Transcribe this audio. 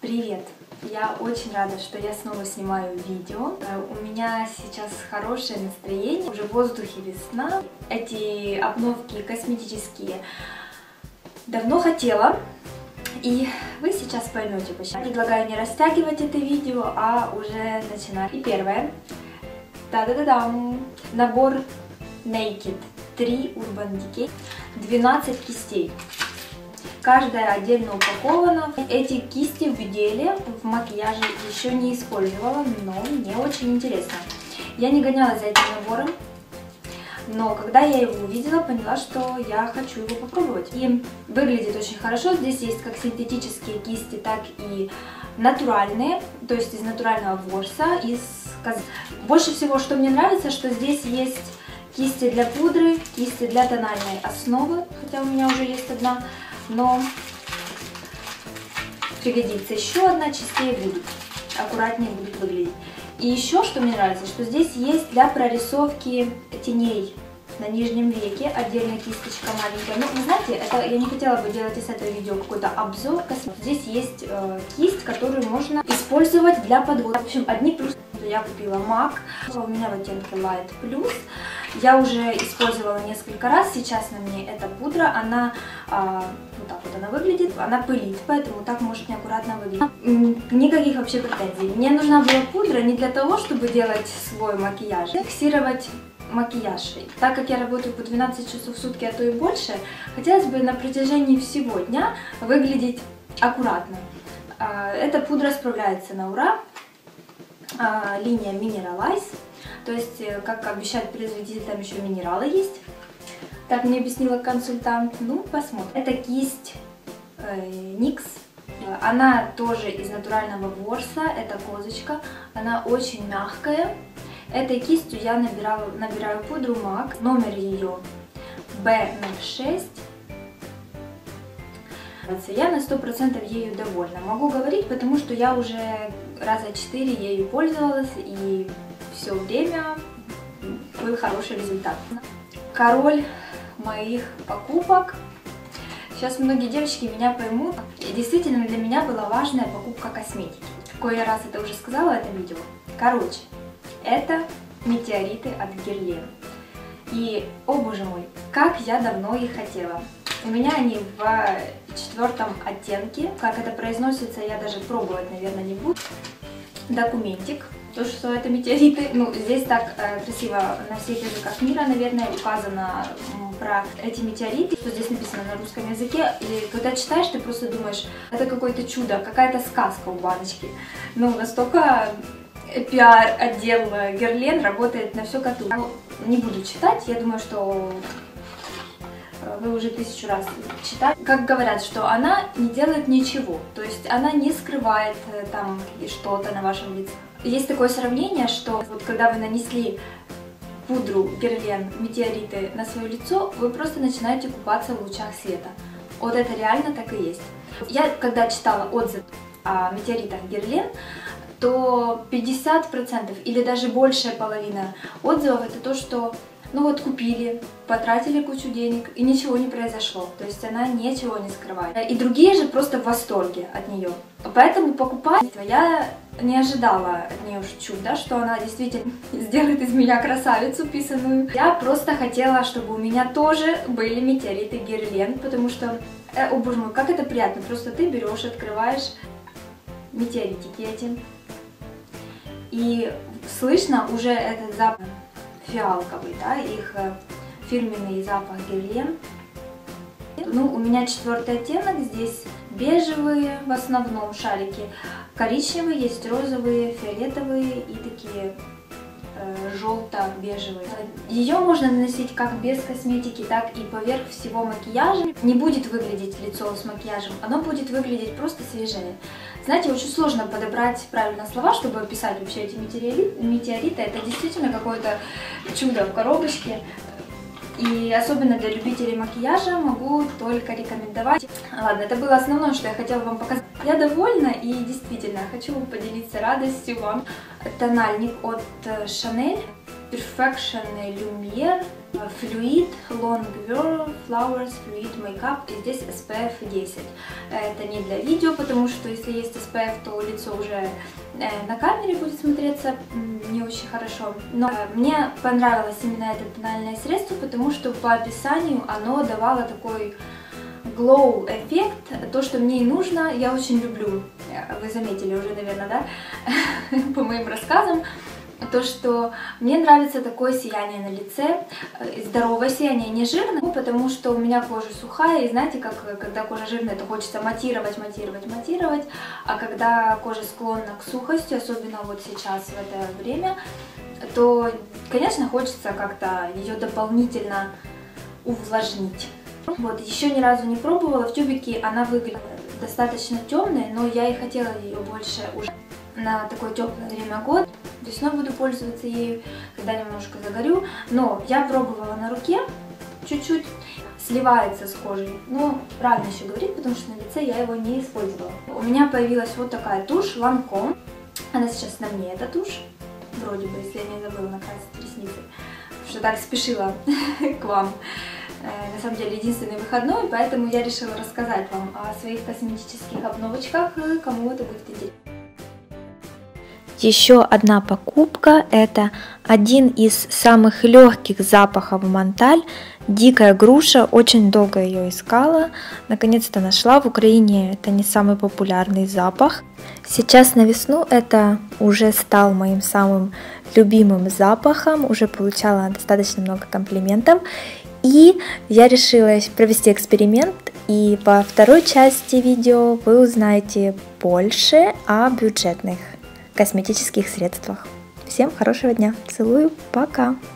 Привет! Я очень рада, что я снова снимаю видео. У меня сейчас хорошее настроение, уже в воздухе весна. Эти обновки косметические давно хотела, и вы сейчас поймете почему. Предлагаю не растягивать это видео, а уже начинать. И первое. Та-да-да-дам! Набор Naked 3 Urban Decay, 12 кистей. Каждая отдельно упакована. Эти кисти в деле в макияже еще не использовала, но мне очень интересно. Я не гонялась за этим набором, но когда я его увидела, поняла, что я хочу его попробовать. И выглядит очень хорошо. Здесь есть как синтетические кисти, так и натуральные, то есть из натурального ворса. Больше всего, что мне нравится, что здесь есть кисти для пудры, кисти для тональной основы, хотя у меня уже есть одна. Но пригодится еще одна, чистее будет, аккуратнее будет выглядеть. И еще, что мне нравится, что здесь есть для прорисовки теней на нижнем веке отдельная кисточка маленькая. Ну, вы знаете, это я не хотела бы делать из этого видео какой-то обзор. Здесь есть кисть, которую можно использовать для подвода. В общем, одни плюсы. Я купила MAC, у меня в оттенке Light Plus. Я уже использовала несколько раз, сейчас на мне эта пудра, она вот так вот она выглядит, она пылит, поэтому так может неаккуратно выглядеть. Никаких вообще претензий. Мне нужна была пудра не для того, чтобы делать свой макияж, фиксировать макияж. Так как я работаю по 12 часов в сутки, а то и больше, хотелось бы на протяжении всего дня выглядеть аккуратно. Эта пудра справляется на ура. Линия Mineralize, то есть, как обещает производитель, там еще минералы есть. Так мне объяснила консультант. Ну, посмотрим. Это кисть NYX. Она тоже из натурального ворса, это козочка. Она очень мягкая. Этой кистью я набираю пудру MAC. Номер ее B06. Я на 100% ею довольна. Могу говорить, потому что я уже раза 4 ею пользовалась, и все время был хороший результат. Король моих покупок. Сейчас многие девочки меня поймут. И действительно для меня была важная покупка косметики. Какой я раз это уже сказала в этом видео. Короче, это метеориты от Guerlain. И, о боже мой, как я давно их хотела. У меня они в 4-м оттенке. Как это произносится, я даже пробовать, наверное, не буду. Документик. То, что это метеориты. Ну, здесь так красиво на всех языках мира, наверное, указано про эти метеориты. Что здесь написано на русском языке. И когда читаешь, ты просто думаешь, это какое-то чудо, какая-то сказка у баночки. Ну, настолько пиар-отдел Guerlain работает на всю катушку. Не буду читать, я думаю, что вы уже 1000 раз читали. Как говорят, что она не делает ничего, то есть она не скрывает там что-то на вашем лице. Есть такое сравнение, что вот когда вы нанесли пудру Guerlain метеориты на свое лицо, вы просто начинаете купаться в лучах света. Вот это реально так и есть. Я когда читала отзыв о метеоритах Guerlain, то 50% или даже большая половина отзывов это то, что ну вот купили, потратили кучу денег и ничего не произошло. То есть она ничего не скрывает. И другие же просто в восторге от нее. Поэтому покупать я не ожидала от нее чуда, что она действительно сделает из меня красавицу писаную. Я просто хотела, чтобы у меня тоже были метеориты Guerlain, потому что, о боже мой, как это приятно. Просто ты берешь, открываешь метеоритики эти. И слышно уже этот запах фиалковый, да, их фирменный запах Guerlain. Ну, у меня 4-й оттенок, здесь бежевые в основном шарики, коричневые, есть розовые, фиолетовые и такие желто-бежевые. Ее можно наносить как без косметики, так и поверх всего макияжа. Не будет выглядеть лицо с макияжем, оно будет выглядеть просто свежее. Знаете, очень сложно подобрать правильно слова, чтобы описать вообще эти метеориты. Это действительно какое-то чудо в коробочке. И особенно для любителей макияжа могу только рекомендовать. Ладно, это было основное, что я хотела вам показать. Я довольна и действительно хочу поделиться радостью вам. Тональник от Chanel Perfection Lumiere Fluid Longwear Flowers Fluid Makeup, и здесь SPF 10. Это не для видео, потому что если есть SPF, то лицо уже на камере будет смотреться не очень хорошо. Но мне понравилось именно это тональное средство, потому что по описанию оно давало такой glow эффект, то, что мне и нужно. Я очень люблю, вы заметили уже, наверное, да, по моим рассказам, то, что мне нравится такое сияние на лице, здоровое сияние, не жирное, потому что у меня кожа сухая, и знаете, как когда кожа жирная, то хочется матировать, а когда кожа склонна к сухости, особенно вот сейчас, в это время, то, конечно, хочется как-то ее дополнительно увлажнить. Вот, еще ни разу не пробовала, в тюбике она выглядит достаточно темной, но я и хотела ее больше уже на такое теплое время года. Весной буду пользоваться ею, когда немножко загорю, но я пробовала на руке чуть-чуть, сливается с кожей, но рано еще говорить, потому что на лице я его не использовала. У меня появилась вот такая тушь Lancome, она сейчас на мне, эта тушь, вроде бы, если я не забыла накрасить ресницы, потому что так спешила к вам. На самом деле единственный выходной, поэтому я решила рассказать вам о своих косметических обновочках, кому это будет интересно. Еще одна покупка — это один из самых легких запахов Монталь, дикая груша. Очень долго ее искала, наконец-то нашла. В Украине это не самый популярный запах. Сейчас на весну это уже стал моим самым любимым запахом, уже получала достаточно много комплиментов. И я решила провести эксперимент, и во второй части видео вы узнаете больше о бюджетных косметических средствах. Всем хорошего дня, целую, пока!